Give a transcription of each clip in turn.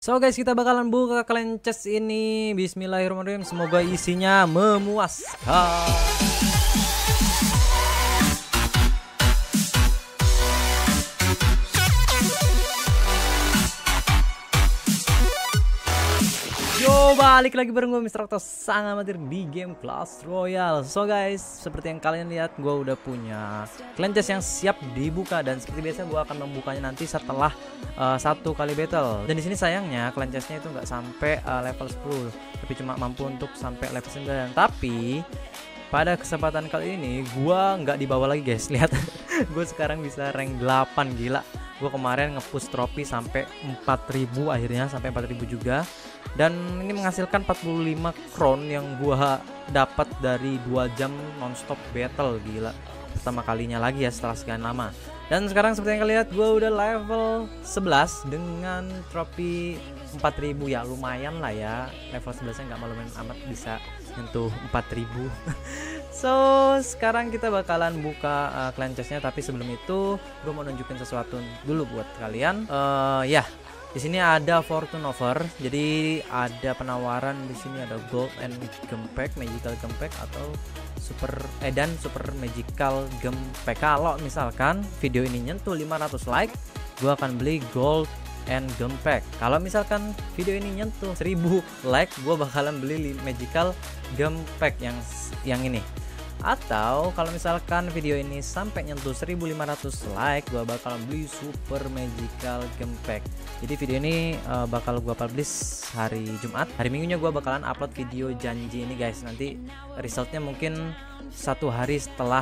So guys, kita bakalan buka clan chest ini. Bismillahirrahmanirrahim. Semoga isinya memuaskan. Yo, balik lagi bareng gue Mr. Octo sang amatir di game Clash Royale. So guys, seperti yang kalian lihat, gue udah punya clan chest yang siap dibuka, dan seperti biasa gue akan membukanya nanti setelah satu kali battle. Dan di sini sayangnya clan chestnya itu nggak sampai level 10, tapi cuma mampu untuk sampai level 9. Tapi pada kesempatan kali ini gue nggak dibawa lagi guys. Lihat, gue sekarang bisa rank 8, gila. Gue kemarin nge-push trofi sampai 4000, akhirnya sampai 4000 juga. Dan ini menghasilkan 45 crown yang gua dapat dari 2 jam nonstop battle, gila. Pertama kalinya lagi ya setelah sekian lama. Dan sekarang seperti yang kalian lihat, gua udah level 11 dengan trofi 4000, ya lumayan lah ya. Level 11 nya nggak malu-maluin amat, bisa nyentuh 4000. So sekarang kita bakalan buka clan chestnya, tapi sebelum itu gua mau nunjukin sesuatu dulu buat kalian. Ya, di sini ada fortune over, jadi ada penawaran di sini, ada gold and gempack, magical gempack atau super dan super magical gempack. Kalau misalkan video ini nyentuh 500 like, gua akan beli gold and gempack. Kalau misalkan video ini nyentuh 1000 like, gua bakalan beli magical gempack yang ini. Atau kalau misalkan video ini sampai nyentuh 1500 like, gua bakalan beli super magical gempack. Jadi video ini bakal gua publish hari Jumat. Hari Minggunya gua bakalan upload video janji ini guys. Nanti resultnya mungkin 1 hari setelah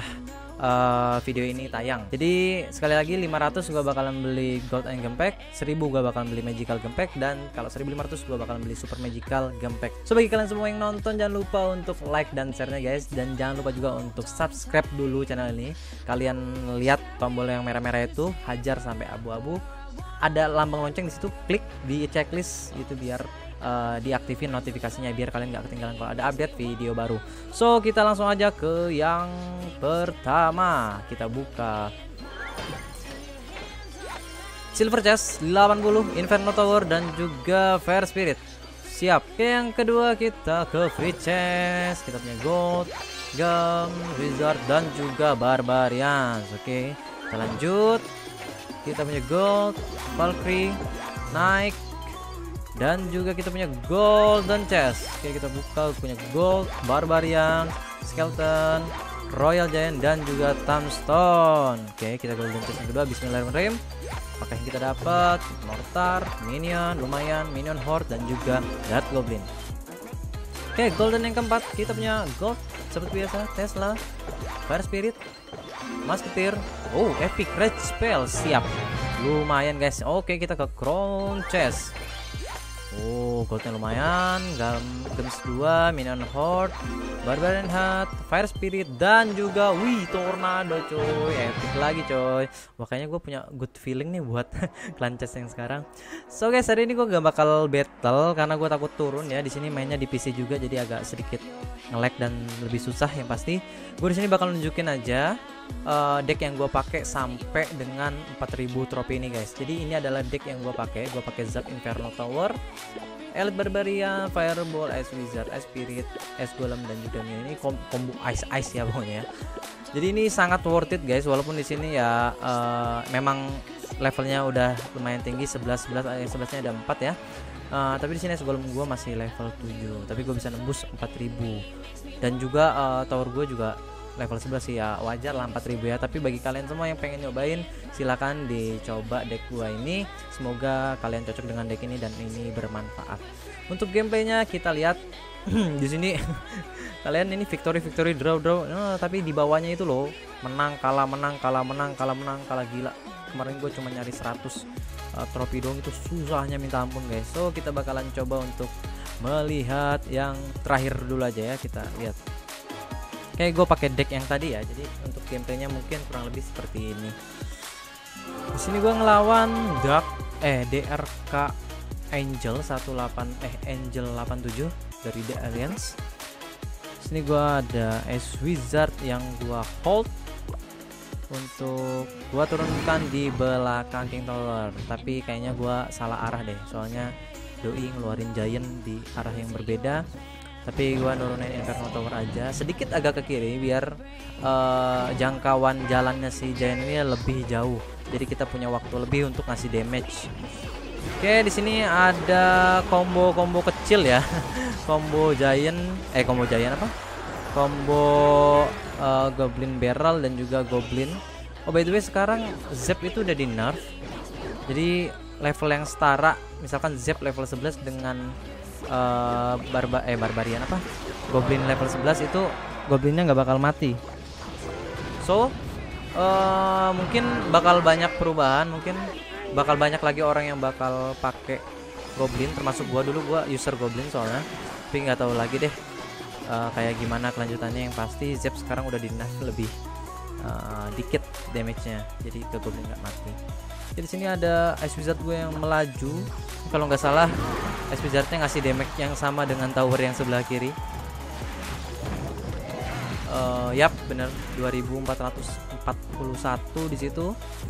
video ini tayang. Jadi sekali lagi 500 gua bakalan beli gold and gempack, 1000 gua bakalan beli magical gempack, dan kalau 1500 gua bakalan beli super magical gempack. So bagi kalian semua yang nonton, jangan lupa untuk like dan share-nya guys, dan jangan lupa juga untuk subscribe dulu channel ini. Kalian lihat tombol yang merah-merah itu, hajar sampai abu-abu. Ada lambang lonceng di situ, klik di checklist itu biar diaktifin notifikasinya, biar kalian nggak ketinggalan kalau ada update video baru. So kita langsung aja ke yang pertama. Kita buka silver chest 80, inferno tower, dan juga fire spirit. Siap. Oke, yang kedua kita ke free chest. Kita punya gold, gem, wizard, dan juga barbarians. Oke, kita lanjut. Kita punya gold, valkyrie, naik, dan juga kita punya golden chest. Oke, kita buka, punya gold, barbarian, skeleton, royal giant, dan juga tombstone. Oke, kita golden chest yang kedua. Bismillahirrahmanirrahim. Apakah yang kita dapat? Mortar, minion, lumayan, minion horde, dan juga dark goblin. Oke, golden yang keempat kita punya gold seperti biasa, Tesla, fire spirit, musketeer. Oh, epic red spell. Siap, lumayan guys. Oke, kita ke crown chest. Oh, goldnya lumayan. Gems 2, minion horde, barbarian heart, fire spirit, dan juga tornado coy. Epic lagi coy. Makanya gue punya good feeling nih buat clan chest yang sekarang. So guys, hari ini gue gak bakal battle karena gue takut turun ya. Di sini mainnya di PC juga, jadi agak sedikit nge-lag dan lebih susah. Yang pasti gue di sini bakal nunjukin aja deck yang gue pakai sampai dengan 4000 trofi ini guys. Jadi ini adalah deck yang gue pakai. Gue pakai Zap Inferno Tower, Elite Barbaria, Fireball, Ice Wizard, Ice Spirit, Ice Golem, dan juga ini combo ice ya pokoknya. Jadi ini sangat worth it guys, walaupun di sini ya memang levelnya udah lumayan tinggi, 11-11 nya ada 4 ya. Tapi di sini Ice Golem gue masih level 7, tapi gue bisa nembus 4000. Dan juga tower gue juga level 11 sih, ya wajar lah 4000 ya. Tapi bagi kalian semua yang pengen nyobain, silakan dicoba deck gua ini. Semoga kalian cocok dengan deck ini dan ini bermanfaat. Untuk gameplaynya kita lihat di sini. Kalian ini victory draw, tapi di bawahnya itu loh, menang kalah gila. Kemarin gue cuma nyari 100 trofi doang, itu susahnya minta ampun guys. So kita bakalan coba untuk melihat yang terakhir dulu aja ya. Kita lihat. Oke, gue pakai deck yang tadi ya. Jadi untuk gameplaynya mungkin kurang lebih seperti ini. Di sini gue ngelawan DRK Angel 87 dari The Alliance. Di sini gue ada Ice Wizard yang gue hold untuk gue turunkan di belakang King Tower. Tapi kayaknya gue salah arah deh, soalnya doi ngeluarin Giant di arah yang berbeda, tapi gua nurunin Inferno Tower aja sedikit agak ke kiri biar jangkauan jalannya si Giant ini lebih jauh, jadi kita punya waktu lebih untuk ngasih damage. Oke, di sini ada combo kecil ya. Combo Giant apa? Combo Goblin Barrel dan juga Goblin. Oh, by the way, sekarang Zep itu udah di nerf. Jadi level yang setara, misalkan Zep level 11 dengan Barbarian apa? Goblin level 11 itu Goblinnya nggak bakal mati. So, mungkin bakal banyak perubahan, mungkin bakal banyak lagi orang yang bakal pakai Goblin, termasuk gua. Dulu gua user Goblin soalnya, tapi nggak tahu lagi deh kayak gimana kelanjutannya. Yang pasti Zep sekarang udah di nerf lebih dikit damage-nya, jadi ke Goblin nggak mati. Jadi sini ada Ice Wizard gue yang melaju, kalau nggak salah Ice Wizard-nya ngasih damage yang sama dengan tower yang sebelah kiri. Yap, bener 2441 di situ.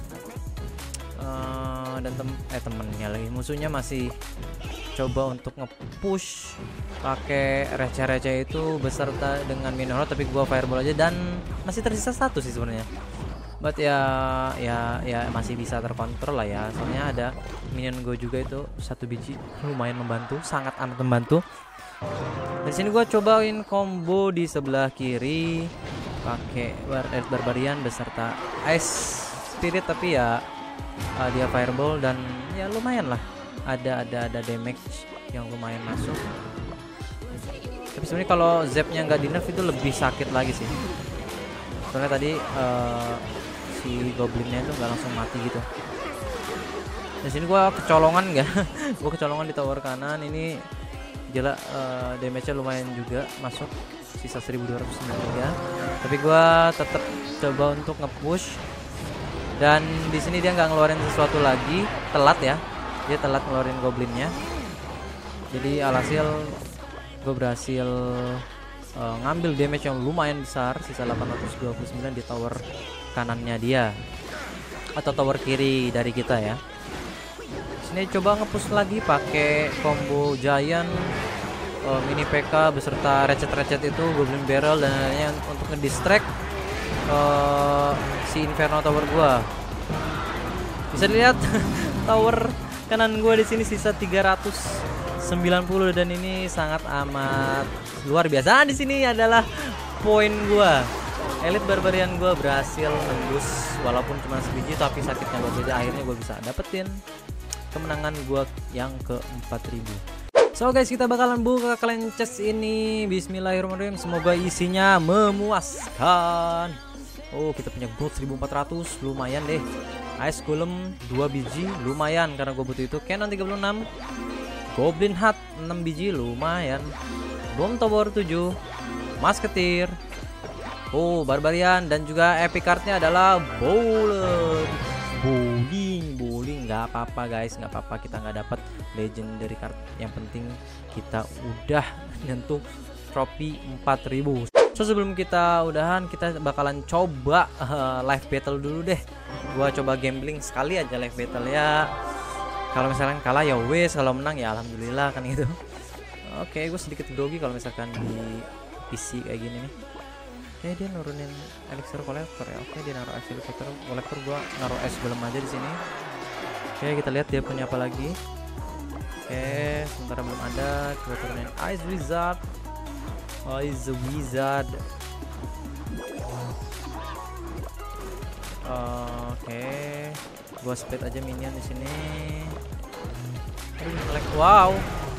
Dan temennya lagi, musuhnya masih coba untuk nge-push pakai receh-receh itu beserta dengan Minotaur, tapi gua fireball aja dan masih tersisa satu sih sebenarnya. But ya masih bisa terkontrol lah ya, soalnya ada minion gue juga itu satu biji, lumayan membantu, sangat amat membantu. Di sini gue cobain combo di sebelah kiri pakai Barbarian beserta Ice Spirit, tapi ya dia fireball dan ya lumayan lah, ada damage yang lumayan masuk. Tapi sebenarnya kalau Zep-nya nggak di nerf itu lebih sakit lagi sih, soalnya tadi si Goblinnya itu nggak langsung mati gitu. Di sini gua kecolongan nggak? Gua kecolongan di tower kanan ini, gila, damage-nya lumayan juga masuk, sisa 1293. Tapi gua tetap coba untuk nge-push, dan di sini dia nggak ngeluarin sesuatu lagi, telat ya, dia telat ngeluarin Goblinnya. Jadi alhasil gue berhasil ngambil damage yang lumayan besar, sisa 829 di tower kanannya dia, atau tower kiri dari kita ya. Sini coba nge-push lagi pakai combo Giant, mini PK beserta recet-recet itu, Goblin Barrel dan lainnya untuk ngedistract si Inferno Tower gua. Bisa dilihat tower kanan gua di sini sisa 390 dan ini sangat amat luar biasa. Di sini adalah poin gua. Elite Barbarian gue berhasil nembus walaupun cuma sebiji, tapi sakitnya luar biasa. Akhirnya gue bisa dapetin kemenangan gue yang ke 4000. So guys, kita bakalan buka kalian chest ini. Bismillahirrahmanirrahim, semoga isinya memuaskan. Oh, kita punya gold 1400, lumayan deh. Ice Golem 2 biji, lumayan karena gue butuh itu. Cannon 36, Goblin Hat 6 biji, lumayan. Bomb Tower 7, Musketeer, oh, Barbarian, dan juga epic cardnya adalah bowling. Nggak apa-apa guys, nggak apa-apa kita nggak dapat legendary card, yang penting kita udah nyentuh trofi 4000. So sebelum kita udahan, kita bakalan coba live battle dulu deh. Gua coba gambling sekali aja live battle ya. Kalau misalkan kalah ya wes, kalau menang ya alhamdulillah kan gitu. Oke, gue sedikit grogi kalau misalkan di PC kayak gini nih. Oke, dia nurunin elixir collector ya. Oke, dia naruh elixir collector, gua naruh es golem aja di sini. Oke, kita lihat dia punya apa lagi. Oke, sementara belum ada, kita turunin Ice Wizard. Ice Wizard. Oke, gua split aja minion di sini. Wow.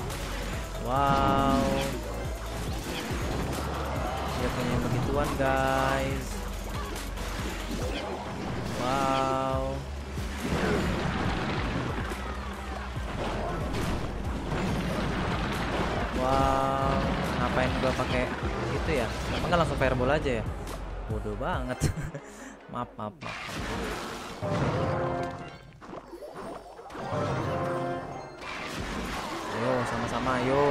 Dia punya begituan guys. Wow. Ngapain gua pakai itu ya? Kenapa nggak langsung fireball aja ya? Bodoh banget. maaf. Yo, sama-sama yo.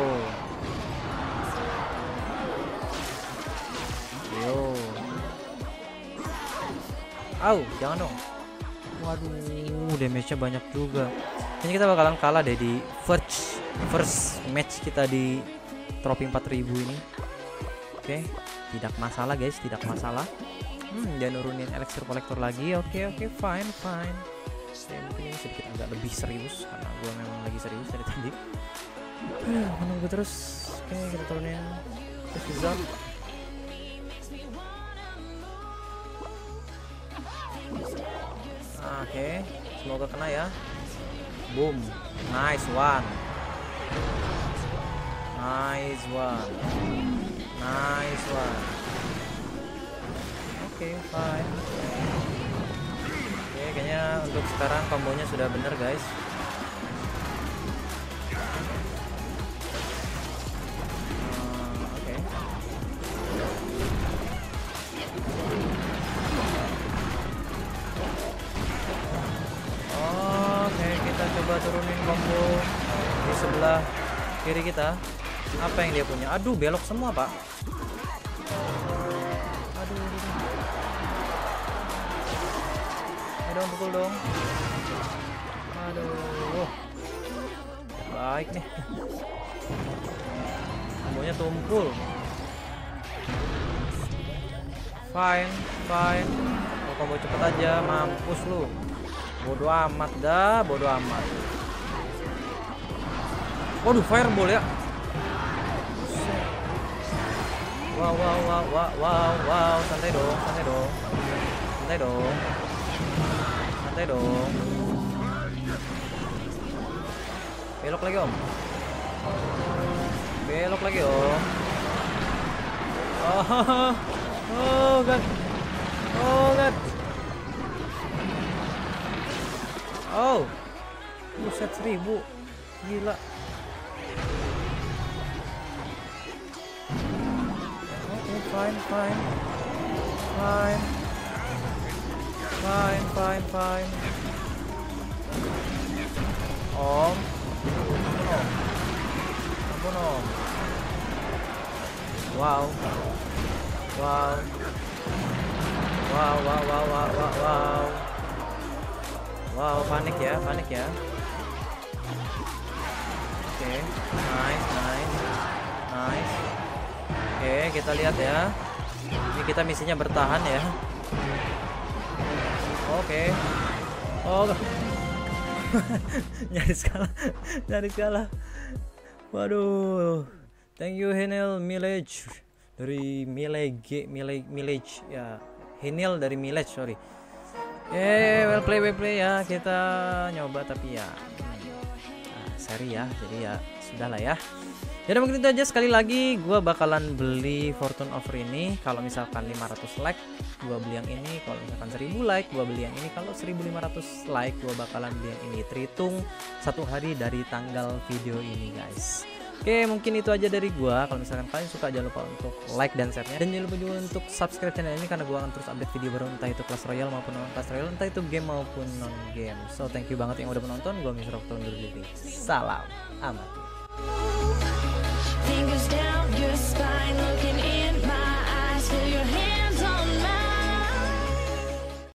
Au, jangan dong. Waduh, damage-nya banyak juga. Kayaknya kita bakalan kalah deh di Verge. first match kita di trofi 4000 ini. Oke, tidak masalah guys, tidak masalah. Dia nurunin elixir collector lagi. Oke, fine. Mungkin ini sedikit agak lebih serius karena gua memang lagi serius dari tadi. Menunggu terus. Oke, kita turunin Wizard. Oke, semoga kena ya. Boom, nice one. Oke, fine. Oke, kayaknya untuk sekarang kombonya sudah bener guys. Oke, kita coba turunin combo di sebelah kiri kita. Apa yang dia punya? Aduh, belok semua pak. Aduh, pukul dong. Aduh, baik nih. Kombonya tumpul. Fine. Mau combo cepet aja, mampus lu. Bodoh amat dah, bodoh amat. Waduh, fireball ya. Wow, santai dong. Belok lagi om. Oh god. Oh, buset 1000, gila. Oke, fine. Om, ampun om. Wow, panik ya. Oke, nice. Oke, kita lihat ya. Ini kita misinya bertahan ya. Oke. Oh, nyaris kalah. Waduh. Thank you Henil Millage dari Millage ya. Henil dari Millage, sorry. Well play ya. Kita nyoba tapi ya seri ya. Jadi ya sudahlah ya. Jadi mungkin itu aja. Sekali lagi gua bakalan beli Fortune Over ini kalau misalkan 500 like gua beli yang ini, kalau misalkan 1000 like gua beli yang ini, kalau 1500 like gua bakalan beli yang ini. Terhitung 1 hari dari tanggal video ini guys. Oke, mungkin itu aja dari gua. Kalau misalkan kalian suka jangan lupa untuk like dan share-nya, dan jangan lupa juga untuk subscribe channel ini karena gua akan terus update video baru, entah itu Clash Royale maupun non Clash Royale, entah itu game maupun non game. So thank you banget yang udah menonton. Gua Mr. Okto undur diri. Salam amati.